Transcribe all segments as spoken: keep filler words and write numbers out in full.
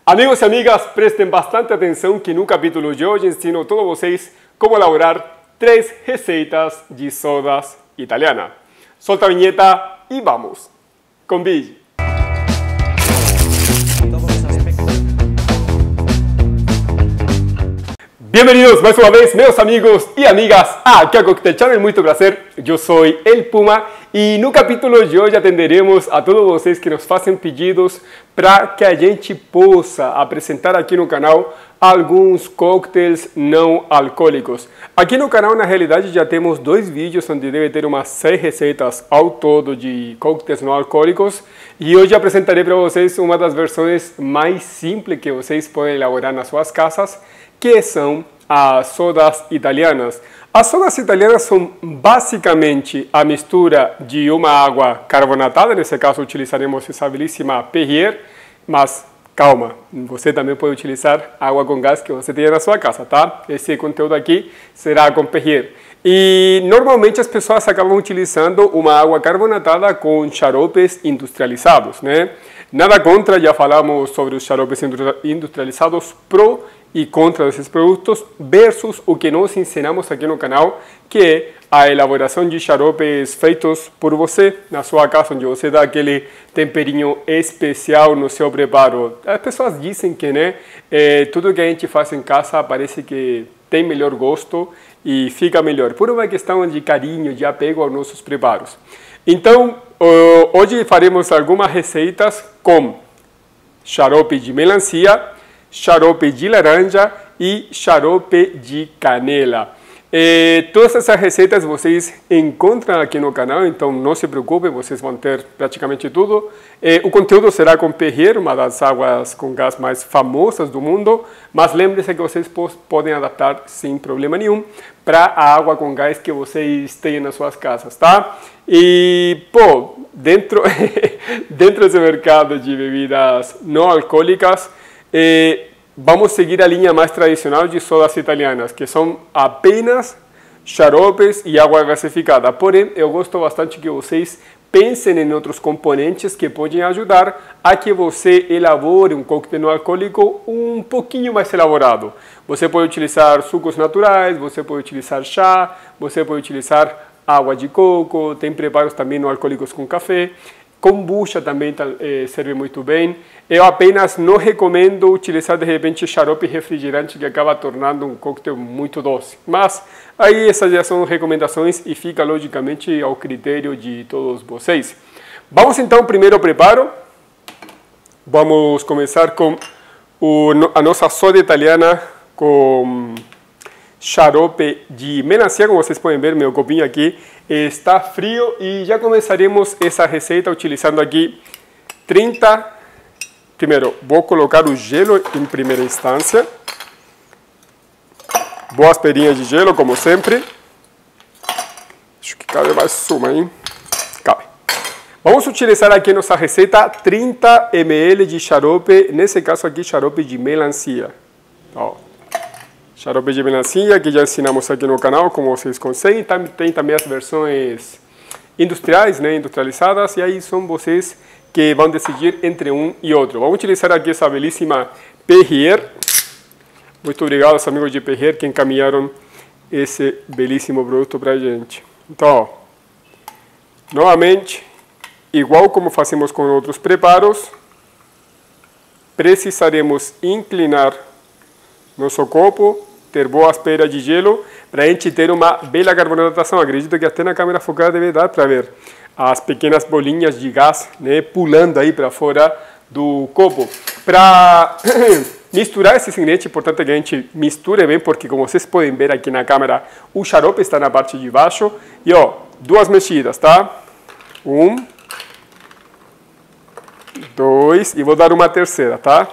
Amigos e amigas, prestem bastante atenção que no capítulo de hoje ensino a todos vocês como elaborar três receitas de sodas italianas. Solta a vinheta e vamos com vídeo. Bienvenidos mais uma vez, meus amigos e amigas, aqui a Cocktail Channel. Muito prazer, eu sou El Puma e no capítulo de hoje atenderemos a todos vocês que nos fazem pedidos para que a gente possa apresentar aqui no canal alguns coquetéis não alcoólicos. Aqui no canal, na realidade, já temos dois vídeos onde deve ter umas seis receitas ao todo de coquetéis não alcoólicos e hoje apresentarei para vocês uma das versões mais simples que vocês podem elaborar nas suas casas, que são as sodas italianas. As sodas italianas são basicamente a mistura de uma água carbonatada, nesse caso utilizaremos essa belíssima Perrier, mas calma, você também pode utilizar água com gás que você tenha na sua casa, tá? Esse conteúdo aqui será com Perrier. E normalmente as pessoas acabam utilizando uma água carbonatada com xaropes industrializados, né? Nada contra, já falamos sobre os xaropes industrializados pro e contra esses produtos versus o que nós ensinamos aqui no canal, que é a elaboração de xaropes feitos por você na sua casa, onde você dá aquele temperinho especial no seu preparo. As pessoas dizem que, né, é, tudo que a gente faz em casa parece que tem melhor gosto e fica melhor, por uma questão de carinho, de apego aos nossos preparos. Então, hoje faremos algumas receitas com xarope de melancia, xarope de laranja e xarope de canela. Eh, todas essas receitas vocês encontram aqui no canal, então não se preocupem, vocês vão ter praticamente tudo. Eh, o conteúdo será com Perrier, uma das águas com gás mais famosas do mundo, mas lembre-se que vocês podem adaptar sem problema nenhum para a água com gás que vocês têm nas suas casas, tá? E, pô, dentro, dentro desse mercado de bebidas não alcoólicas, Eh, vamos seguir a linha mais tradicional de sodas italianas, que são apenas xaropes e água gasificada. Porém, eu gosto bastante que vocês pensem em outros componentes que podem ajudar a que você elabore um coquetel não alcoólico um pouquinho mais elaborado. Você pode utilizar sucos naturais, você pode utilizar chá, você pode utilizar água de coco, tem preparos também não alcoólicos com café. Kombucha também eh, serve muito bem. Eu apenas não recomendo utilizar de repente xarope refrigerante que acaba tornando um coquetel muito doce. Mas aí essas já são recomendações e fica logicamente ao critério de todos vocês. Vamos então primeiro ao preparo. Vamos começar com o, a nossa soda italiana com xarope de melancia. Como vocês podem ver, meu copinho aqui está frio e já começaremos essa receita utilizando aqui trinta. Primeiro, vou colocar o gelo em primeira instância. Boas pedrinhas de gelo, como sempre. Acho que cabe mais uma, hein? Cabe. Vamos utilizar aqui nossa receita trinta mililitros de xarope, nesse caso aqui xarope de melancia. Ó. Xarope de melancia, que já ensinamos aqui no canal, como vocês conseguem. Tem também as versões industriais, né, industrializadas, e aí são vocês que vão decidir entre um e outro. Vamos utilizar aqui essa belíssima Perrier. Muito obrigado aos amigos de Perrier que encaminharam esse belíssimo produto para a gente. Então, ó, novamente, igual como fazemos com outros preparos, precisaremos inclinar nosso copo, ter boas pedras de gelo, para a gente ter uma bela carbonatação. Acredito que até na câmera focada deve dar para ver as pequenas bolinhas de gás, né, pulando aí para fora do copo. Para misturar esses ingredientes, é importante que a gente misture bem, porque como vocês podem ver aqui na câmera, o xarope está na parte de baixo. E ó, duas mexidas, tá? Um, dois, e vou dar uma terceira, tá?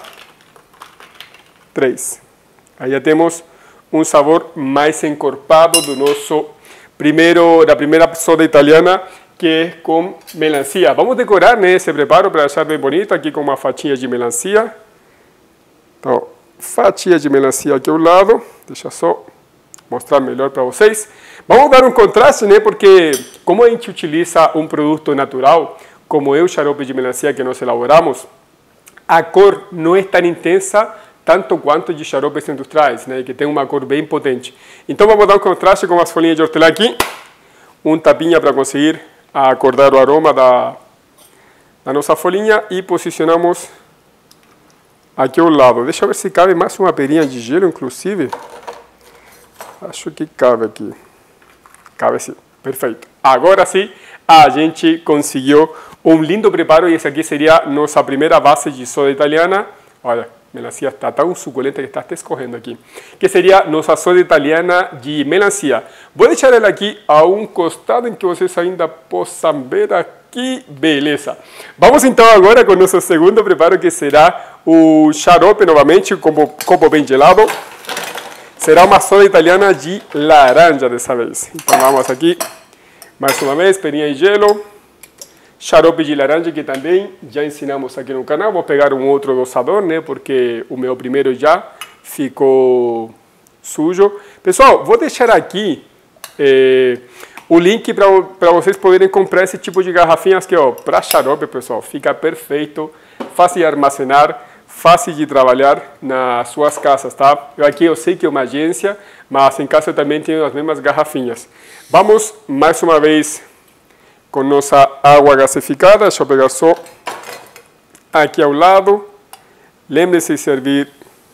Três. Aí já temos um sabor mais encorpado do nosso primeiro, da primeira soda italiana, que é com melancia. Vamos decorar, né, esse preparo para deixar bem bonito, aqui com uma fatinha de melancia. Então, fatia de melancia aqui ao lado. Deixa só mostrar melhor para vocês. Vamos dar um contraste, né, porque como a gente utiliza um produto natural, como é o xarope de melancia que nós elaboramos, a cor não é tão intensa tanto quanto de xaropes industriais, né, que tem uma cor bem potente. Então vamos dar um contraste com as folhinhas de hortelã aqui, um tapinha para conseguir acordar o aroma da, da nossa folhinha e posicionamos aqui ao lado. Deixa eu ver se cabe mais uma perinha de gelo, inclusive. Acho que cabe aqui. Cabe sim, perfeito. Agora sim, a gente conseguiu um lindo preparo e esse aqui seria nossa primeira base de soda italiana. Olha, melancia está tão suculenta que está até escorrendo aqui. Que seria nossa soda italiana de melancia. Vou deixar ela aqui a um costado em que vocês ainda possam ver aqui. Beleza. Vamos então agora com o nosso segundo preparo, que será o xarope novamente, como copo bem gelado. Será uma soda italiana de laranja dessa vez. Então vamos aqui, mais uma vez, perinha de gelo. Xarope de laranja, que também já ensinamos aqui no canal. Vou pegar um outro dosador, né? Porque o meu primeiro já ficou sujo. Pessoal, vou deixar aqui eh, o link para vocês poderem comprar esse tipo de garrafinhas que, ó, para xarope, pessoal, fica perfeito, fácil de armazenar, fácil de trabalhar nas suas casas, tá? Eu aqui eu sei que é uma agência, mas em casa eu também tenho as mesmas garrafinhas. Vamos mais uma vez com nossa água gasificada. Deixa eu pegar só aqui ao lado. Lembre-se de servir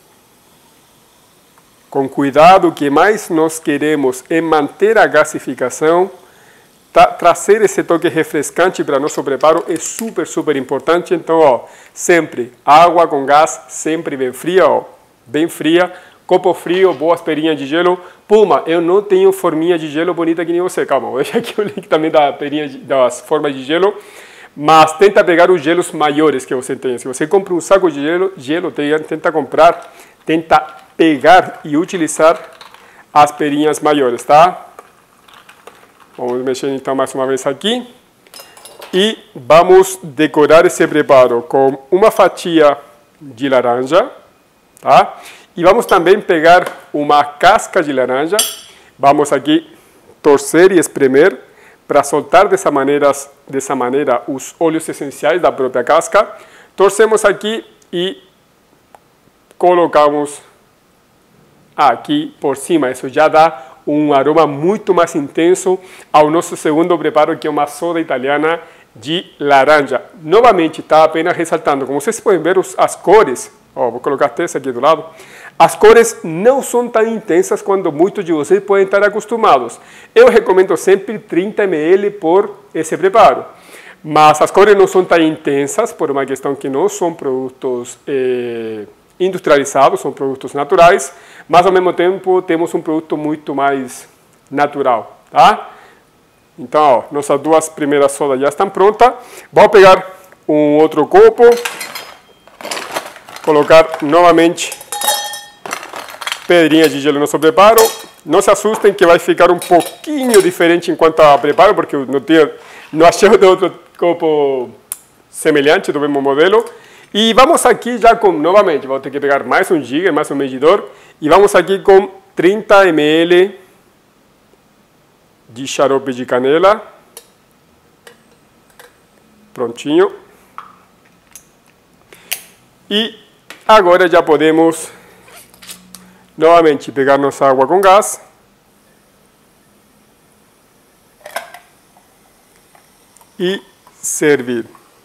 com cuidado. O que mais nós queremos é manter a gasificação, tá? Trazer esse toque refrescante para nosso preparo é super, super importante. Então, ó, sempre água com gás, sempre bem fria, ó, bem fria. Copo frio, boas perinhas de gelo. Puma, eu não tenho forminha de gelo bonita que nem você. Calma, vou deixar aqui o link também da perinha de, das formas de gelo. Mas tenta pegar os gelos maiores que você tem. Se você compra um saco de gelo, gelo tenta comprar, tenta pegar e utilizar as perinhas maiores, tá? Vamos mexer então mais uma vez aqui. E vamos decorar esse preparo com uma fatia de laranja, tá? E vamos também pegar uma casca de laranja, vamos aqui torcer e espremer para soltar dessa maneira, dessa maneira os óleos essenciais da própria casca. Torcemos aqui e colocamos aqui por cima. Isso já dá um aroma muito mais intenso ao nosso segundo preparo, que é uma soda italiana de laranja. Novamente, está apenas ressaltando, como vocês podem ver, os, as cores. Oh, vou colocar até essa aqui do lado. As cores não são tão intensas quanto muitos de vocês podem estar acostumados. Eu recomendo sempre trinta mililitros por esse preparo. Mas as cores não são tão intensas, por uma questão que não são produtos eh, industrializados, são produtos naturais, mas ao mesmo tempo temos um produto muito mais natural, tá? Então, ó, nossas duas primeiras sodas já estão prontas. Vou pegar um outro copo, colocar novamente pedrinha de gelo no nosso preparo. Não se assustem que vai ficar um pouquinho diferente enquanto a preparo, porque eu não, tinha, não achei outro copo semelhante do mesmo modelo. E vamos aqui já com, novamente, vou ter que pegar mais um giga, mais um medidor, e vamos aqui com trinta mililitros de xarope de canela. Prontinho. E agora já podemos novamente pegar nossa água com gás e servir.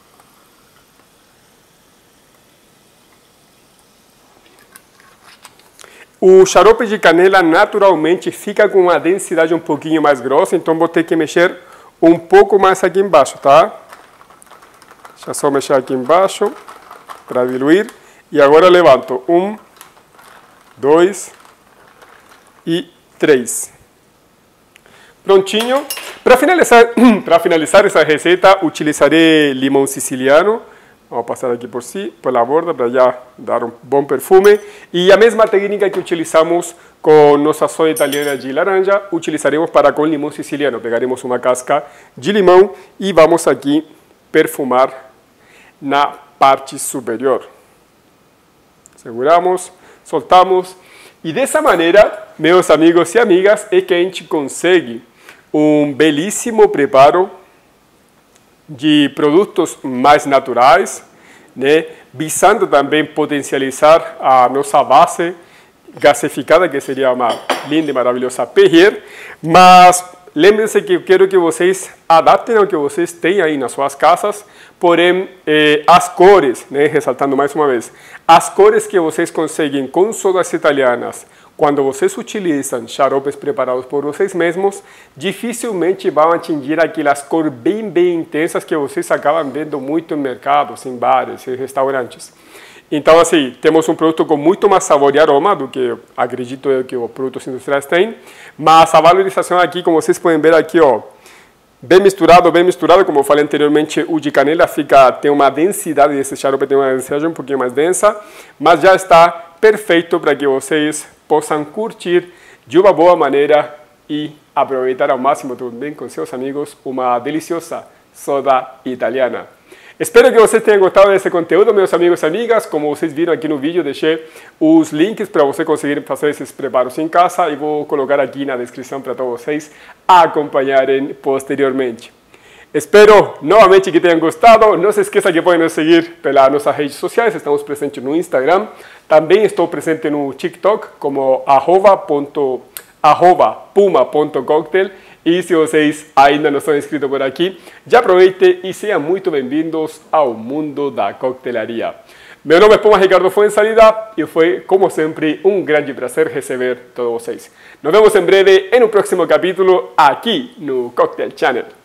O xarope de canela naturalmente fica com uma densidade um pouquinho mais grossa, então vou ter que mexer um pouco mais aqui embaixo, tá? Deixa eu só mexer aqui embaixo para diluir. E agora levanto um, dois e três. Prontinho. Para finalizar, para finalizar essa receita, utilizarei limão siciliano. Vamos passar aqui por si, pela borda, para já dar um bom perfume. E a mesma técnica que utilizamos com nossa soda italiana de laranja, utilizaremos para com limão siciliano. Pegaremos uma casca de limão e vamos aqui perfumar na parte superior. Seguramos, soltamos. E dessa maneira, meus amigos e amigas, é que a gente consegue um belíssimo preparo de produtos mais naturais, né? visando também potencializar a nossa base gasificada, que seria uma linda e maravilhosa Perrier, mas lembrem-se que eu quero que vocês adaptem ao que vocês têm aí nas suas casas, porém, eh, as cores, né, ressaltando mais uma vez, as cores que vocês conseguem com sodas italianas, quando vocês utilizam xaropes preparados por vocês mesmos, dificilmente vão atingir aquelas cores bem, bem intensas que vocês acabam vendo muito em mercados, em bares, em restaurantes. Então, assim, temos um produto com muito mais sabor e aroma do que acredito eu que os produtos industriais têm, mas a valorização aqui, como vocês podem ver aqui, ó, bem misturado, bem misturado, como eu falei anteriormente, o de canela fica, tem uma densidade, esse xarope tem uma densidade um pouquinho mais densa, mas já está perfeito para que vocês possam curtir de uma boa maneira e aproveitar ao máximo também com seus amigos uma deliciosa soda italiana. Espero que vocês tenham gostado desse conteúdo, meus amigos e amigas. Como vocês viram aqui no vídeo, deixei os links para vocês conseguirem fazer esses preparos em casa e vou colocar aqui na descrição para todos vocês acompanharem posteriormente. Espero novamente que tenham gostado. Não se esqueça que podem nos seguir pelas nossas redes sociais. Estamos presentes no Instagram. Também estou presente no TikTok como arroba, ponto, arroba puma ponto cocktail. E se vocês ainda não estão inscritos por aqui, já aproveitem e sejam muito bem-vindos ao mundo da coquetelaria. Meu nome é Puma Ricardo Fuenzalida e foi, como sempre, um grande prazer receber todos vocês. Nos vemos em breve em um próximo capítulo aqui no Cocktail Channel.